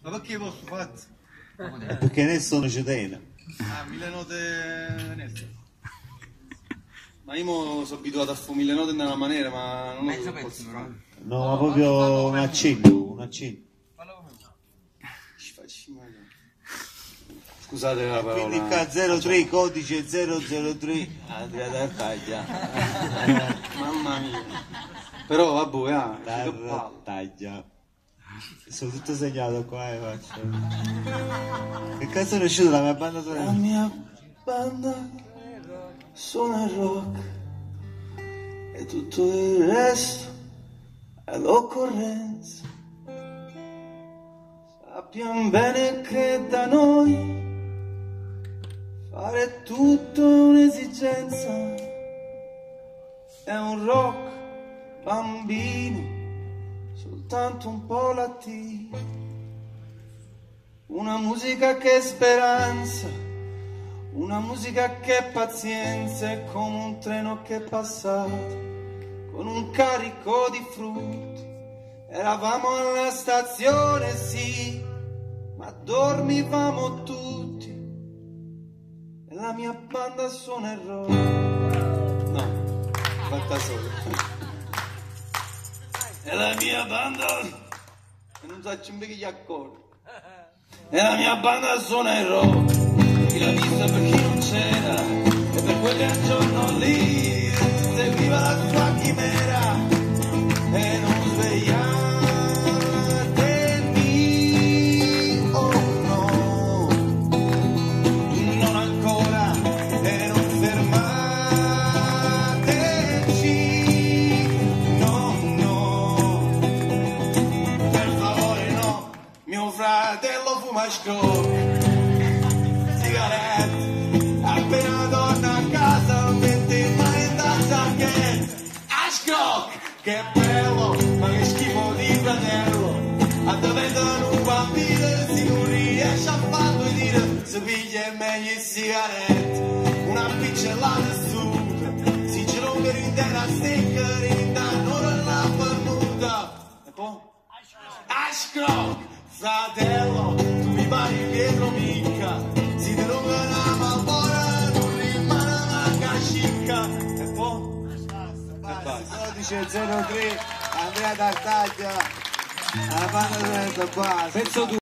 Ma perché posso fatto? Perché ne sono cittadino. Ah, 1000 note Venezia. Ma io sono abituato a fare 1000 note nella maniera, ma non lo posso fare. No, ma proprio un accenno, un accenno. Ci faccio male. Scusate la parola. Quindi K03, codice 003, Andrea Tartaglia. Mamma mia. Però vabbè, Tartaglia. Sono tutto segnato qua, faccio. Che cazzo è uscito la mia banda sonora? La mia banda suona il rock e tutto il resto è l'occorrenza. Sappiamo bene che da noi fare è tutto un'esigenza. È un rock bambino, soltanto un po' latino. Una musica che è speranza, una musica che è pazienza, è come un treno che è passato con un carico di frutti. Eravamo alla stazione, sì, ma dormivamo tutti. E la mia banda suona il rock. No, fatta solo. E la mia banda, e non so più gli accordi. E la mia banda suona il rock. Chi l'ha vista per chi non c'era, e per quel che al giorno lì seguiva la sua chimera. E non svegliatevi, oh no, non ancora, e non fermateci, no, no, per favore no, mio fratello fuma scroc, sigarette, appena torna a casa non mette mai in tasca che scroc. Che bello, ma che schifo di fratello. A diventare un bambino se non riesce a farlo dire. Se piglia meglio il sigarette, una piccellata assurda. Si gira per intera stecca, rindanno la permuta. E poi? Ashcroc, fratello, tu mi pari dietro mica. Si ti ruba la malbora, non rimane manca scicca. E poi? Codice 03, Andrea Tartaglia. La banda sonora qua. Pezzo 2.